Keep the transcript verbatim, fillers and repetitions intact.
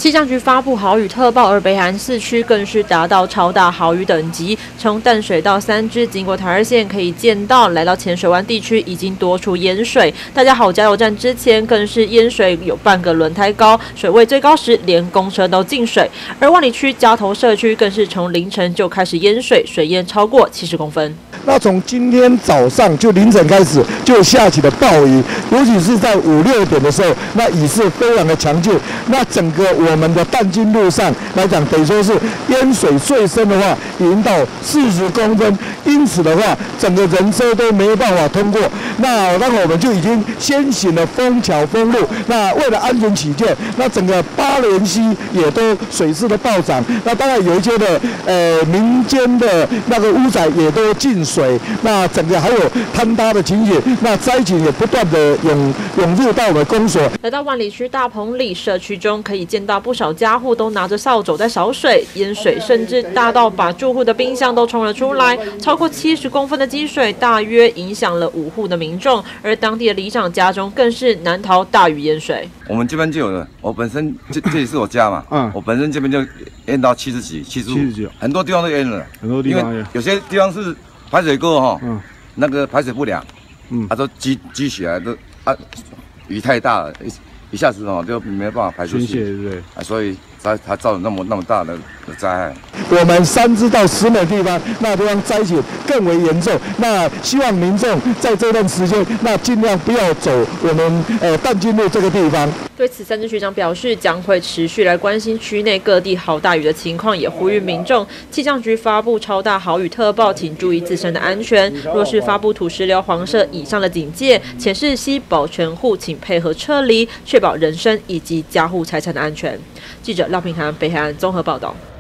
气象局发布豪雨特报，而北海岸四区更是达到超大豪雨等级。从淡水到三芝，经过台二线可以见到，来到浅水湾地区已经多处淹水。大家好加油站之前更是淹水有半个轮胎高，水位最高时连公车都进水。而万里区嘉头社区更是从凌晨就开始淹水，水淹超过七十公分。 那从今天早上就凌晨开始就下起了暴雨，尤其是在五六点的时候，那雨势非常的强劲。那整个我们的淡金路上来讲，等于说是淹水最深的话，已经到四十公分，因此的话，整个人车都没有办法通过。那那我们就已经先行了封桥封路。那为了安全起见，那整个八连溪也都水势的暴涨。那当然有一些的呃民间的那个屋仔也都进水。 水，那整个还有坍塌的情形，那灾情也不断的涌涌入到我们公所。 来到万里区大棚里社区中，可以见到不少家户都拿着扫帚在扫水，淹水甚至大到把住户的冰箱都冲了出来，超过七十公分的积水，大约影响了五户的民众。而当地的里长家中更是难逃大雨淹水。我们这边就有了，我本身这这里是我家嘛，嗯，我本身这边就淹到七十几、七十五，很多地方都淹了，很多地方有些地方是。 排水沟哈，嗯，那个排水不良，嗯，它都积积起来，都啊，雨太大了，一一下子哦就没办法排出去，对不对？啊，所以才才造成那么那么大的的灾害。我们三芝到石门地方，那地方灾情更为严重。那希望民众在这段时间，那尽量不要走我们呃淡金路这个地方。 对此，三芝局长表示，将会持续来关心区内各地豪大雨的情况，也呼吁民众。气象局发布超大豪雨特报，请注意自身的安全。若是发布土石流、黄色以上的警戒，且是系保全户，请配合撤离，确保人身以及家户财产的安全。记者廖平涵北海岸综合报道。